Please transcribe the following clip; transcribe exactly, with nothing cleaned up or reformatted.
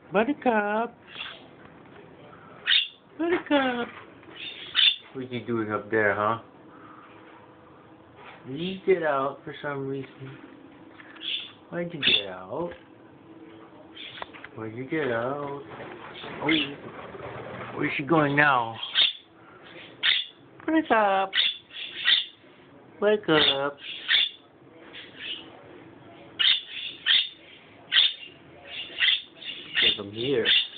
Buttercup. Buttercup. What are you doing up there, huh? Did you get out for some reason? Why'd you get out? Why'd you get out? Oh, where's she going now? Buttercup. Buttercup. Take him here.